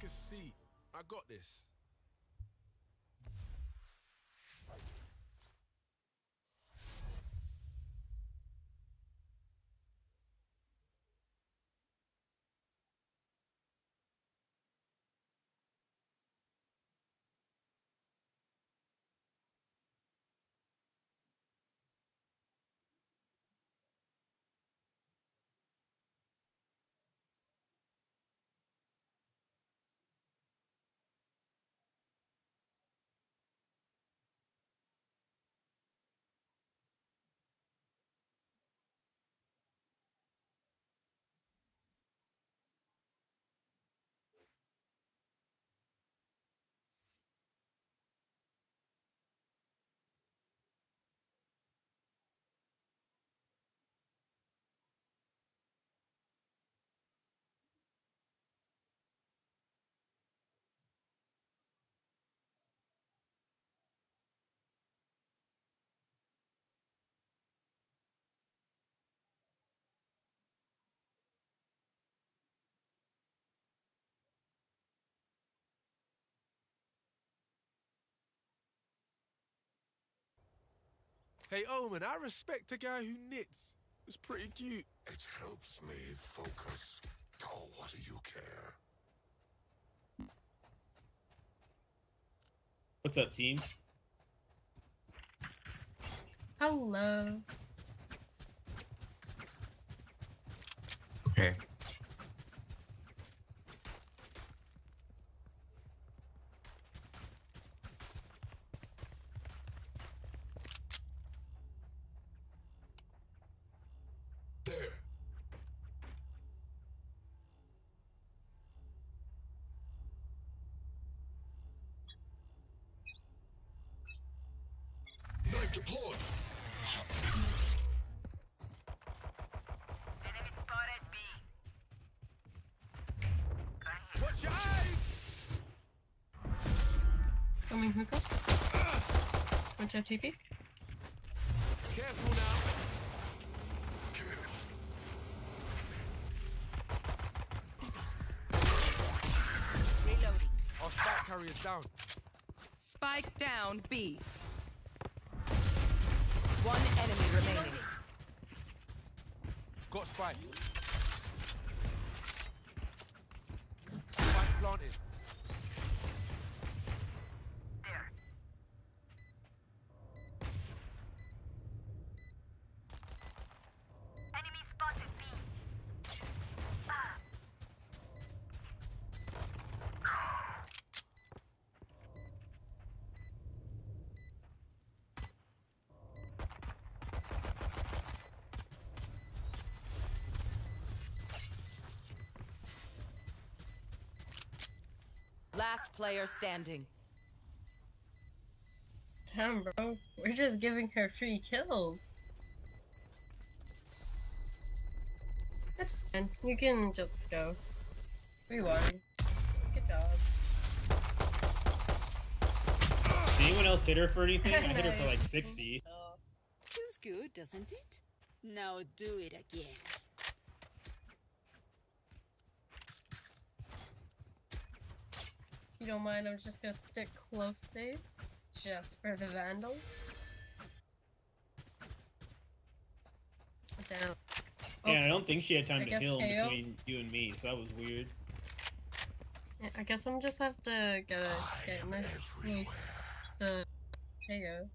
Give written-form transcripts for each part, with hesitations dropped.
Take a seat. I got this. Hey, Omen, I respect a guy who knits. It's pretty cute. It helps me focus. Oh, what do you care? What's up, team? Hello. Okay. There. Knife deployed. Enemy spotted B. Watch your eyes! Coming hookah. Watch out, TP. Careful now. Reloading. Our spike carrier's down. Spike down B. One enemy remaining. Got spike. Spike planted. There. Enemy spotted B. Last player standing. Damn, bro. We're just giving her free kills. That's fine. You can just go. We won. Good job. Did anyone else hit her for anything? I hit her for like 60. Feels good, doesn't it? Now do it again. If you don't mind, I'm just gonna stick close safe. Just for the Vandal. Down. Yeah, I don't think she had time I to guess heal KO. between you and me, so that was weird. Yeah, I guess I'm just have to get nice close to KO.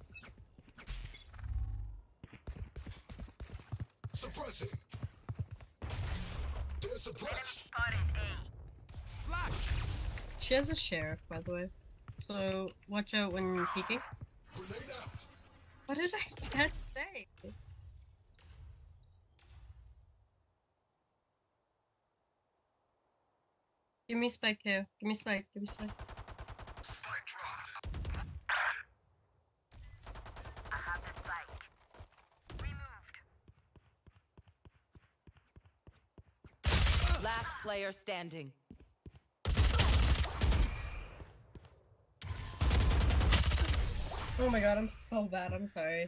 Suppressing. They're suppressed. Spotted A. Flash! She has a sheriff, by the way. So watch out when peeking. Grenade out. What did I just say? Give me spike here. Give me spike. Give me spike. Spike dropped. I have the spike. Removed. Last player standing. Oh my god, I'm so bad. I'm sorry.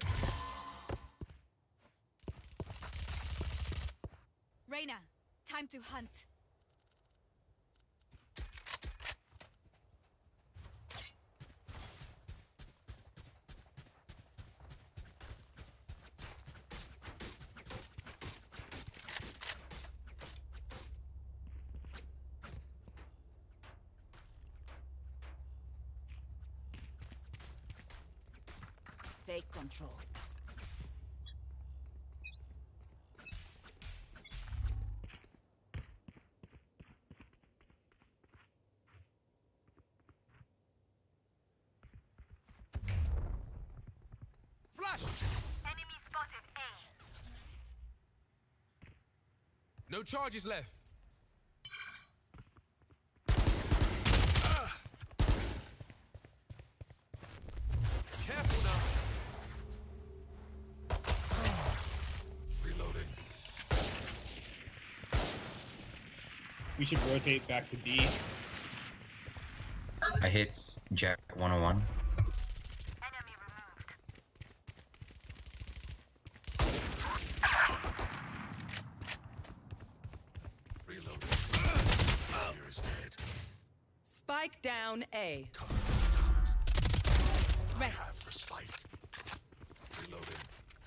Reyna, time to hunt. Take control. Flash! Enemy spotted A. No charges left. Careful now. Reloading. We should rotate back to B. I hit Jack 101. Enemy removed. Reloading. Here is dead. Spike down A. I have the spike. Reloading.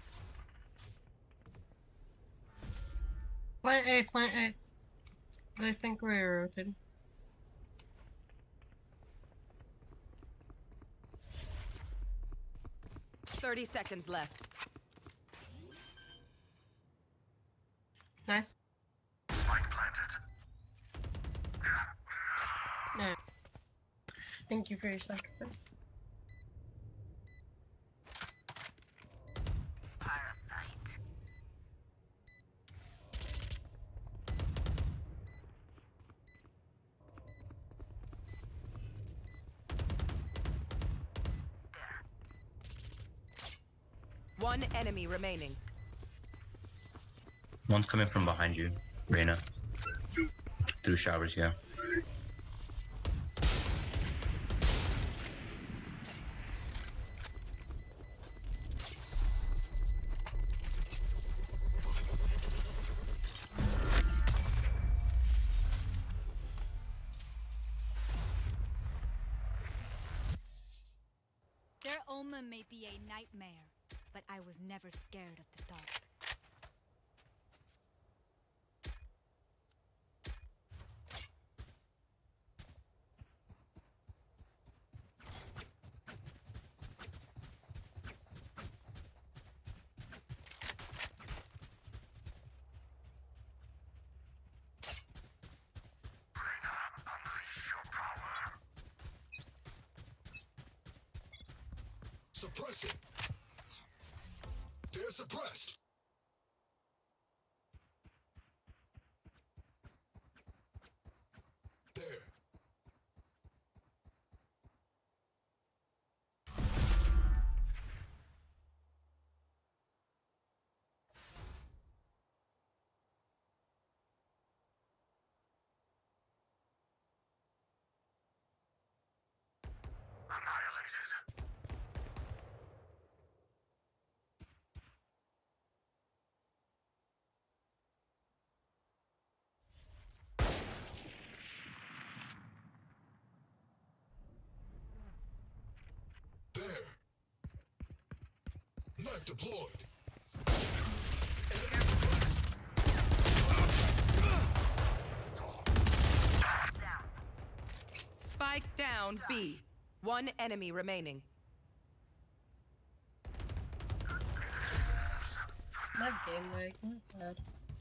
Plant A, plant A. They think we're rotating. Thirty seconds left. Nice. Spike planted. No. Thank you for your sacrifice. Parasite. One enemy remaining. One's coming from behind you, Reyna. Through showers, yeah. Their omen may be a nightmare, but I was never scared of the dark. Suppressing. They're suppressed. There. Annihilated. There. Knife deployed. Enemy suppressed. Spike down B. One enemy remaining. My game lag. I'm sad.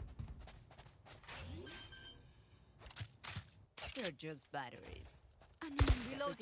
They're just batteries. Reloading.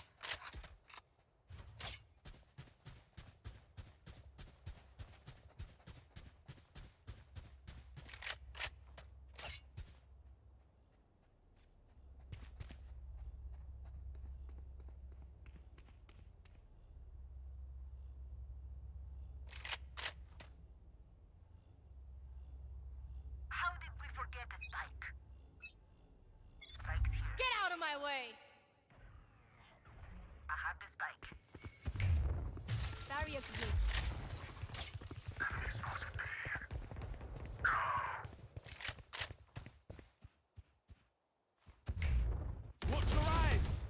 How did we forget the spike? Spike's here. Get out of my way! I have the spike. Barrier created. Enemy spotted B. Watch your eyes!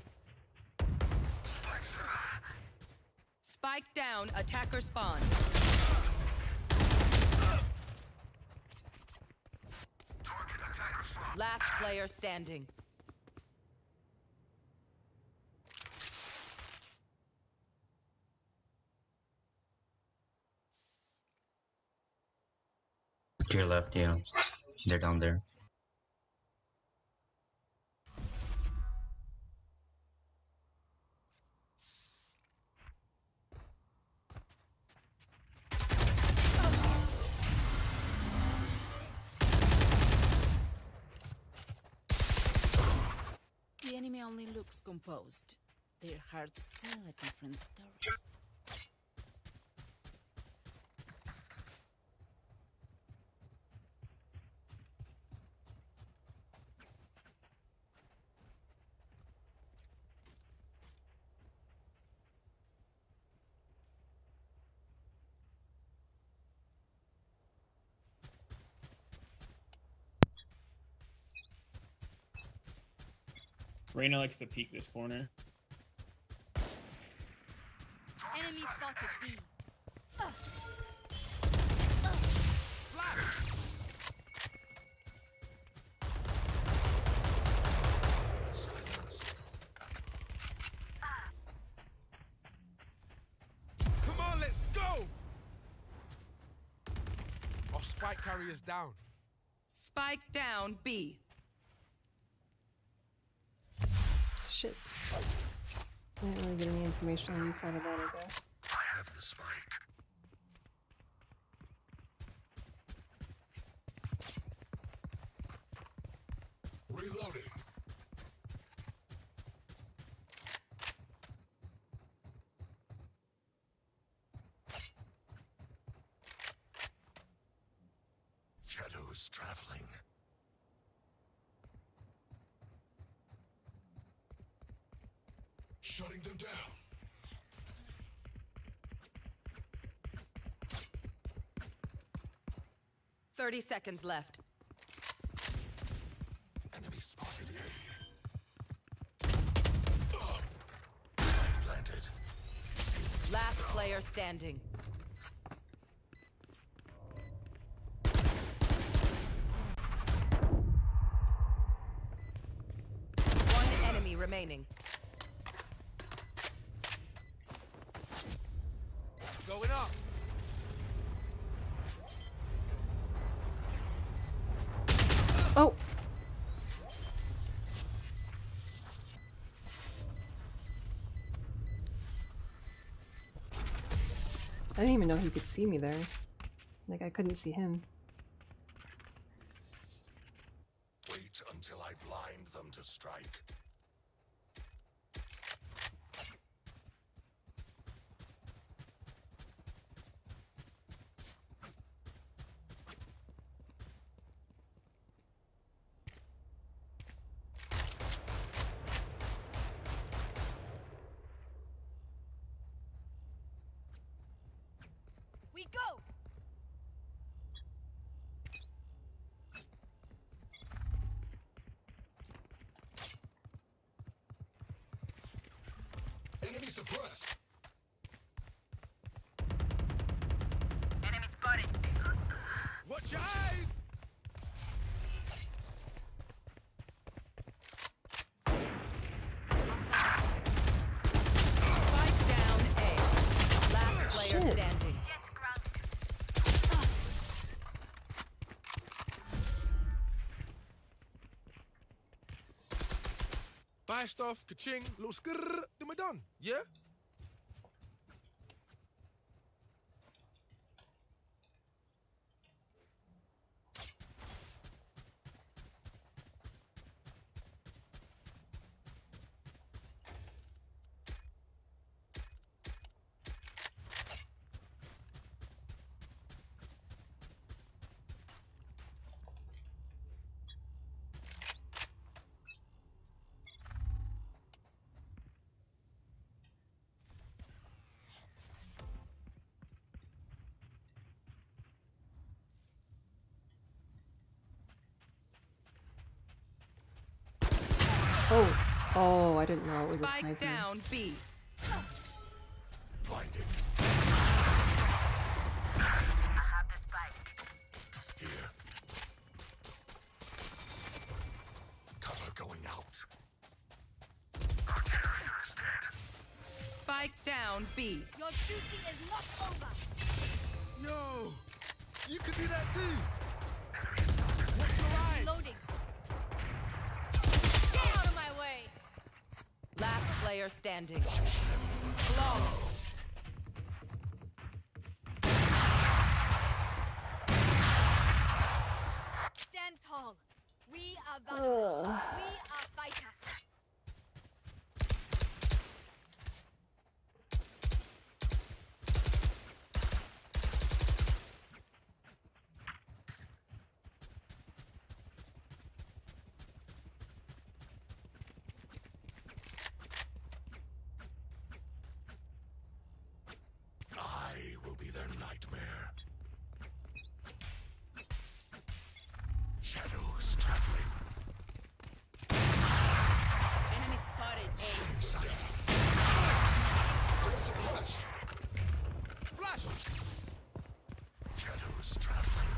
Spike down. Attacker spawn. Target attacker spawn. Last player standing. To your left, yeah. They're down there. The enemy only looks composed. Their hearts tell a different story. Reyna likes to peek this corner. Enemy spotted B. Come on, let's go! Our spike carrier's down. Spike down B. Shit. I didn't really get any information on you side of that, I guess. I have the spike. Reloading. Shadows traveling. Shutting them down. Thirty seconds left. Enemy spotted A. Planted. Last player standing. One enemy remaining. Going up. Oh! I didn't even know he could see me there. Like, I couldn't see him. Wait until I blind them to strike. We go! Enemy suppressed. Enemy spotted. Watch your eyes! Spike down A. Last player Shit. standing. Buy stuff, ka-ching, little skrrr, then we're done. Yeah? Oh! Oh, I didn't know it was a Spike sniper. down B. Blinded. I have the spike. Here. Cover going out. Our carrier is dead. Spike down B. Your duty is not over! Yo! You can do that too! player standing. Flawless. Stand tall. We are valiant. We are fighters. I will be their nightmare. Shadows traveling. Enemy spotted. In sight. Flash! Shadows traveling.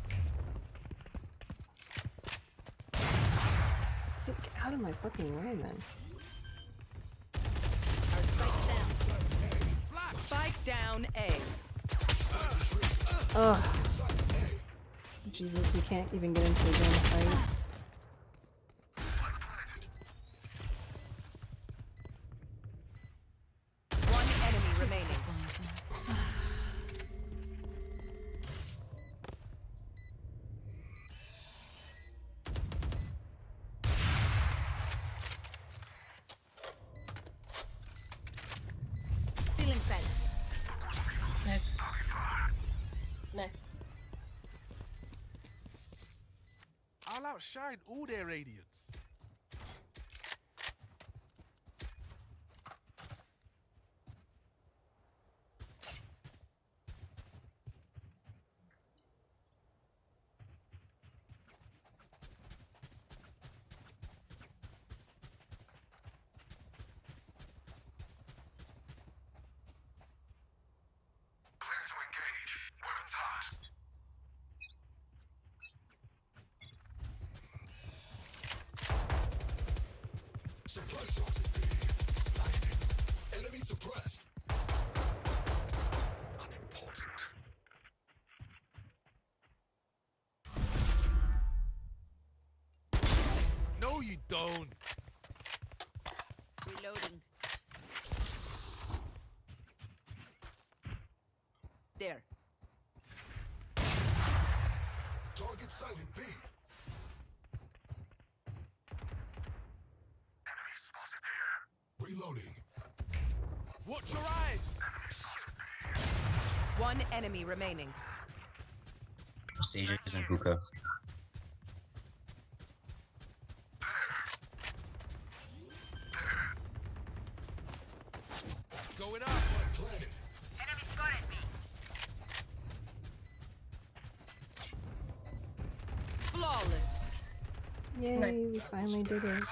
Dude, get out of my fucking way, man. Spike down A. Ugh. Jesus, we can't even get into a damn fight. One enemy remaining. Stealing sight. Nice. Nice. I'll outshine all their radiance. Clear to engage. Weapons hot. Supply sorted B. Lightning. Enemy suppressed. Unimportant. No, you don't. Reloading. There. Target sighted B. Enemy spotted here. Reloading. Watch your eyes. One enemy remaining. Sages and hookah. Going up. Planted. Enemy spotted me. Flawless. Yay, we finally did it.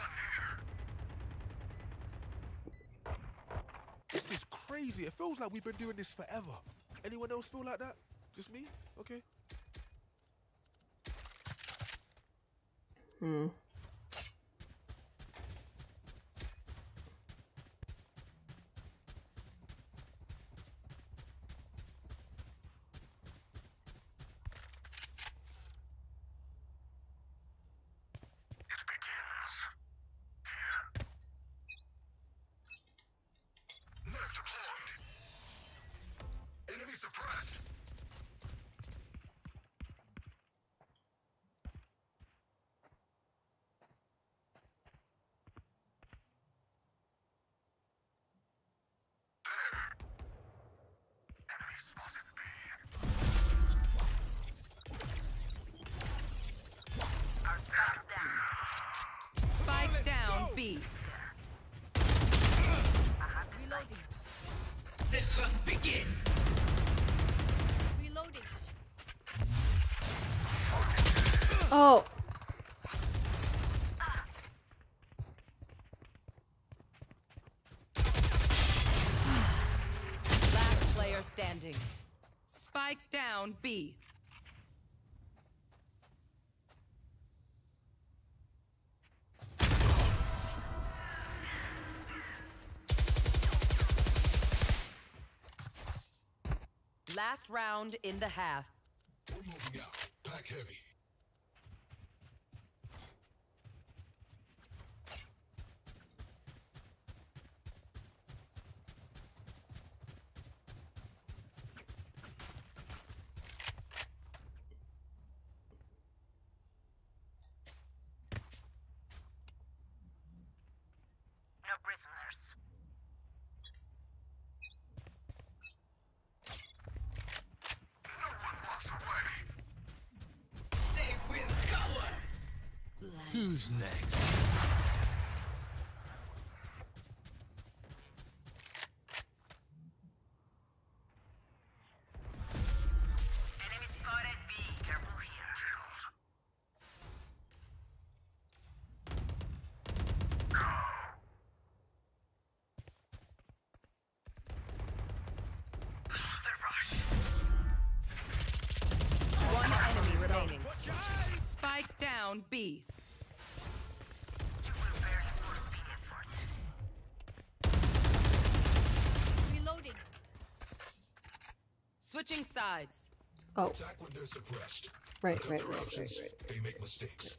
This is crazy. It feels like we've been doing this forever. Anyone else feel like that? Just me? Okay. Hmm. It begins. Here. Nerve deployed. Enemy suppressed. Enemy spotted B. Our spike's down. Spike down B. Reloading. The hunt begins. Reloading. Oh! Last player standing. Spike down B. Last round in the half. We're moving out. Pack heavy. Who's next? One enemy remaining. Spike down B. Reloading. Switching sides. Oh, Attack when they're suppressed. right. Their options, they make mistakes.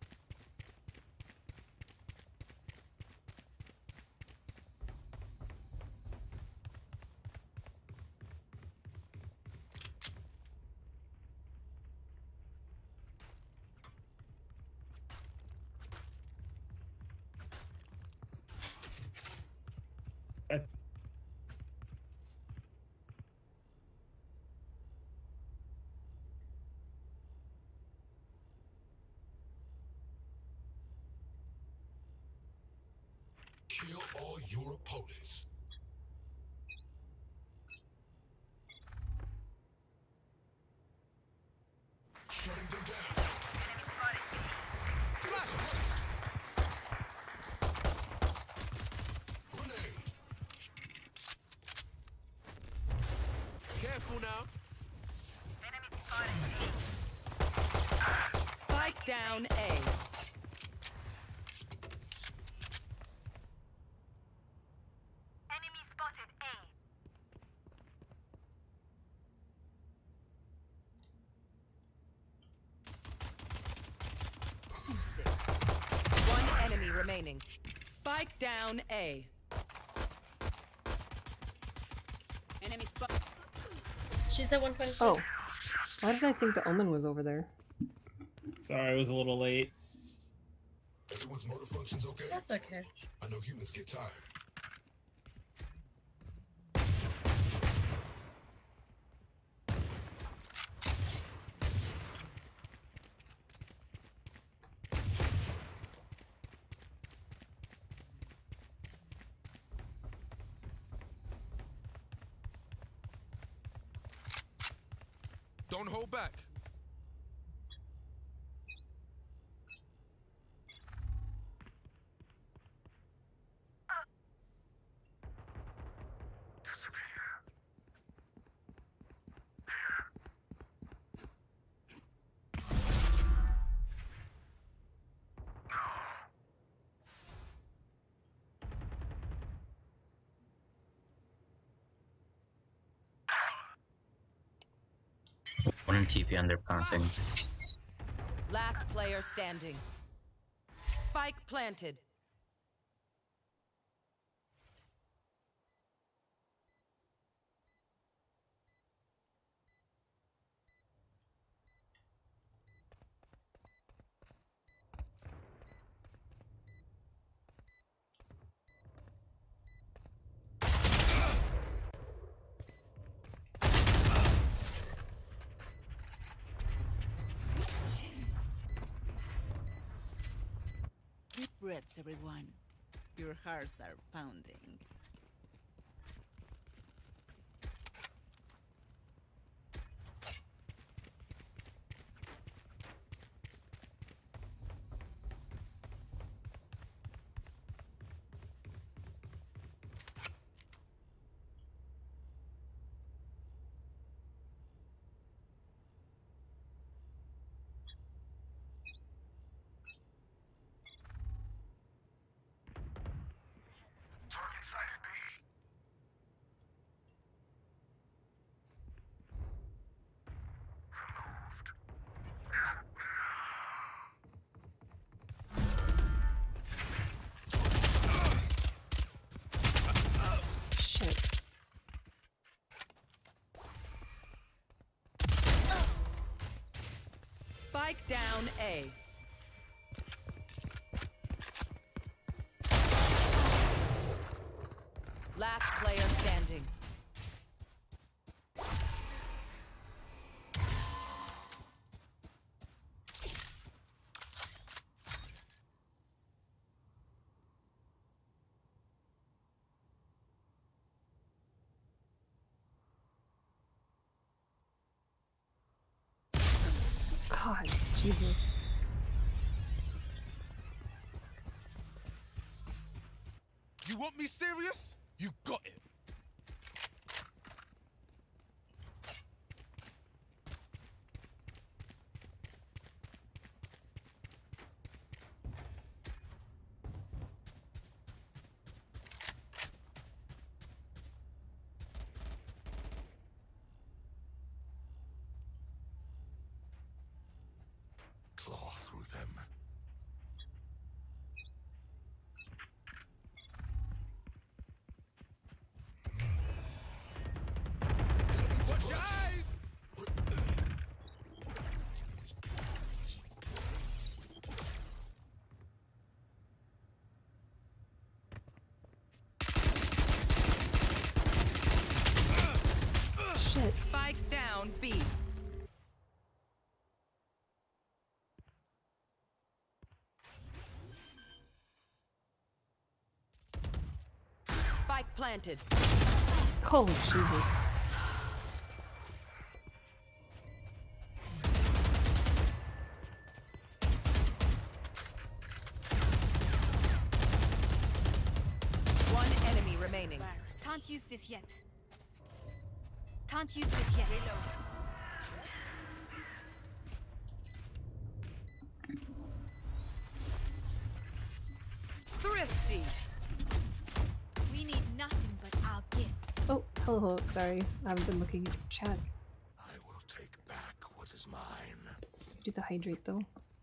Kill all your opponents. Shutting them down. Grenade. Careful now. Spike down A. Enemy spotted A. One enemy remaining. Spike down A. Enemy spot. She's at 120. Oh, why did I think the Omen was over there? Sorry, I was a little late. Everyone's motor functions okay? That's okay. I know humans get tired. Don't hold back. One in TP under planting. Last player standing. Spike planted. Deep breaths, everyone. Your hearts are pounding. Shit. Spike down A. Last player standing. God, Jesus. You want me serious? You got it. Claw through them. Watch your eyes! Shit. Spike down B. Spike planted. Holy Jesus. One enemy remaining. Can't use this yet. Can't use this yet. Thrifty. We need nothing but our gifts. Oh, hello, hello. Sorry, I haven't been looking at the chat. I will take back what is mine. Do the hydrate though.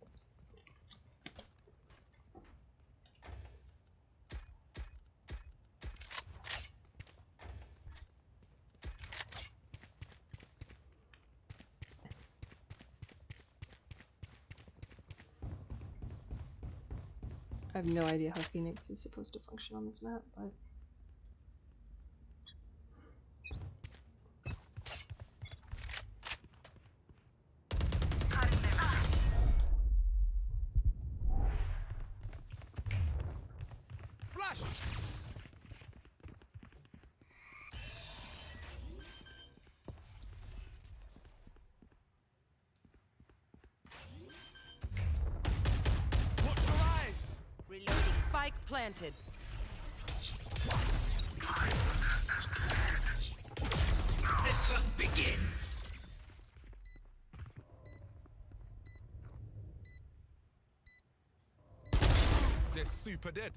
I have no idea how Phoenix is supposed to function on this map, but Flash! Watch your eyes! Reloading. Spike planted. The hunt begins. They're super dead.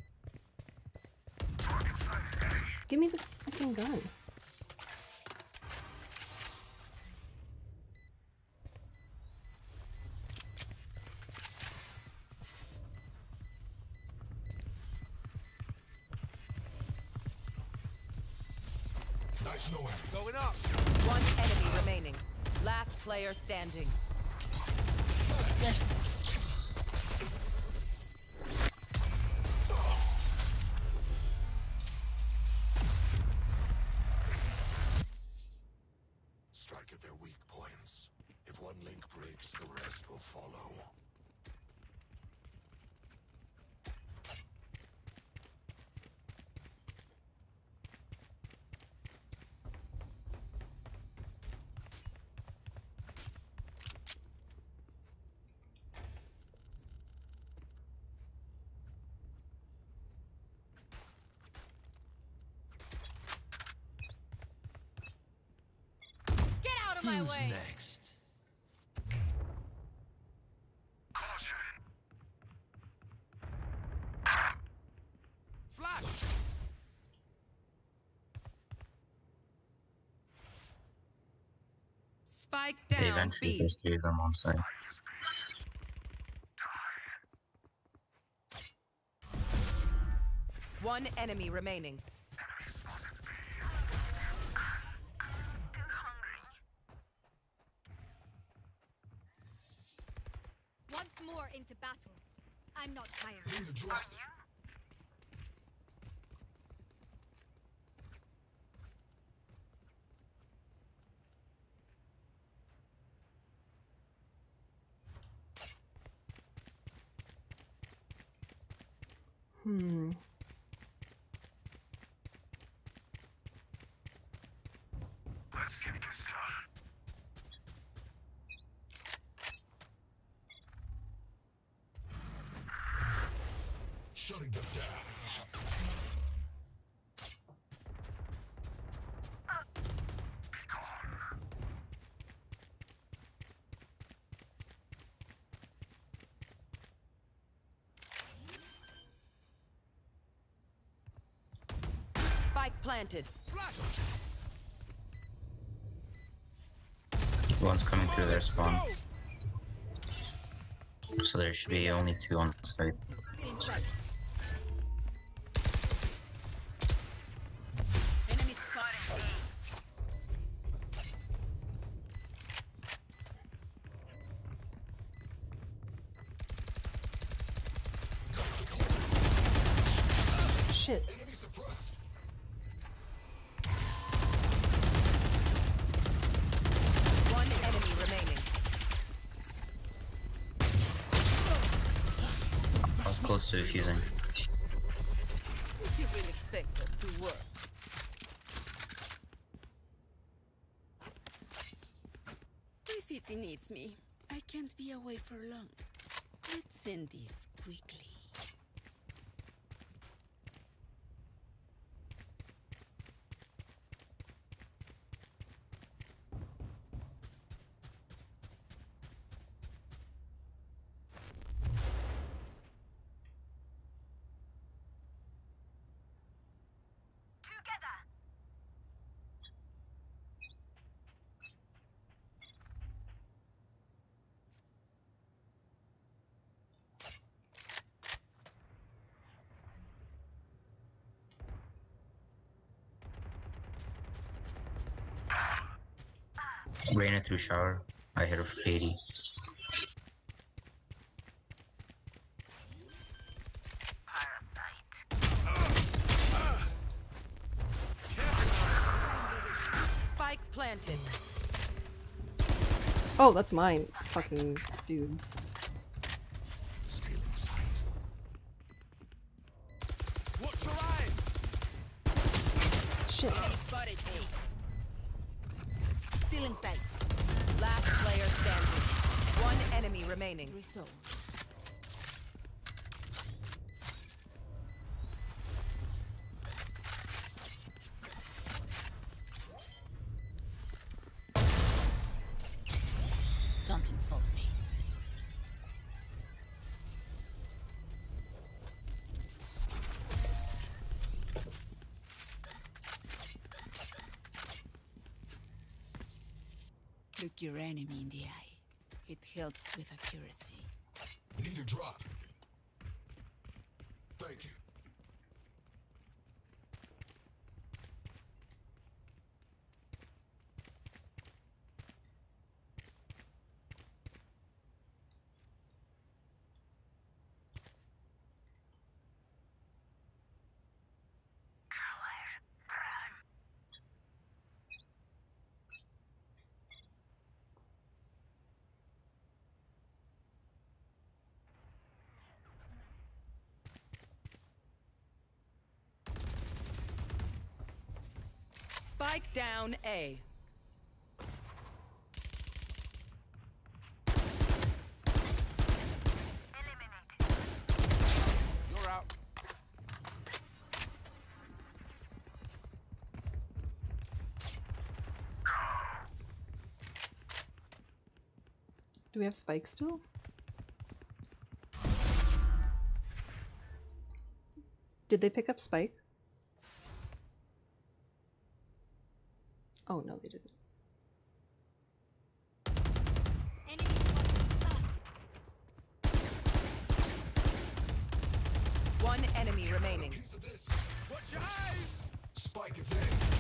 give me the fucking gun. Nice knowing you. Going up. One enemy remaining. Last player standing. Strike at their weak points. If one link breaks, the rest will follow. Get out of my Who's way. next? Flash! Spike They down eventually, B. there's 3 of them on site. One enemy remaining. Once more into battle. I'm not tired. Need a drop. Hmm. Let's get this done. Shutting them down. Spike planted. One's coming through their spawn. So there should be only 2 on the site. Enemy spotted. Shit. One enemy remaining. I was close to defusing. You will expect that to work. The city needs me. I can't be away for long. Let's end this quickly. Reyna through shower. I hit her for 80. Spike planted. Oh, that's mine. Fucking dude. Stealing sight. Watch your eyes! Shit. Enemy spotted A. Still in sight. Last player standing. One enemy remaining. Results. Don't insult me. Look your enemy in the eye. It helps with accuracy. Need a drop. Thank you. Spike down A. You're out. Do we have spikes still? Did they pick up Spike? Oh no, they didn't. Enemy spotted. One enemy remaining. Piece of this. Watch your eyes! Spike is in.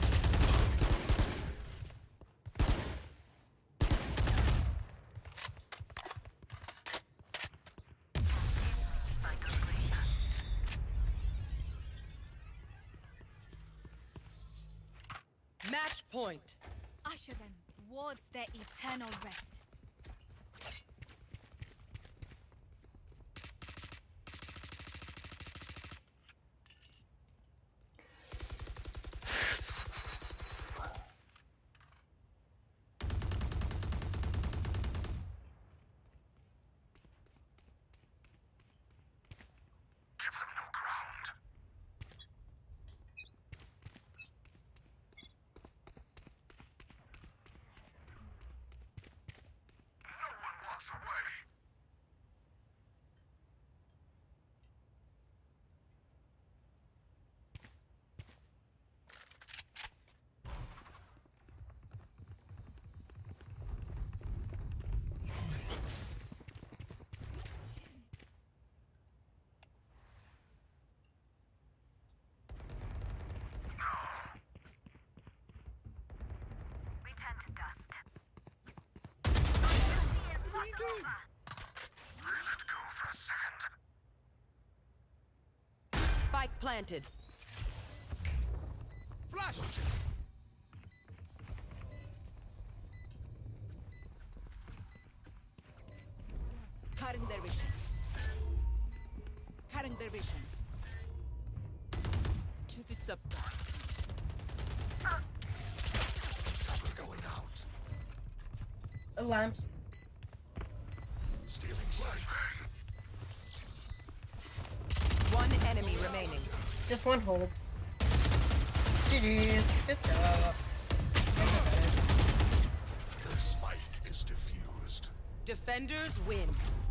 Match point. Usher them towards their eternal rest. Give them no ground. Spike planted. Flash! Cutting their vision. Cutting their vision. To the support. Cover going out. Lamps. Stealing sight. One enemy remaining. Just one hold. GG's. Good job. The spike is diffused. Defenders win.